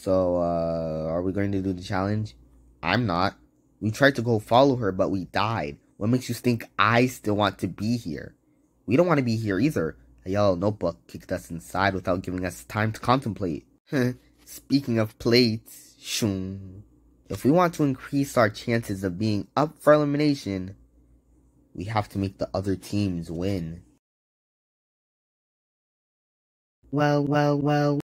So, are we going to do the challenge? I'm not. We tried to go follow her, but we died. What makes you think I still want to be here? We don't want to be here either. A yellow notebook kicked us inside without giving us time to contemplate. Speaking of plates, shoom. If we want to increase our chances of being up for elimination, we have to make the other teams win. Well.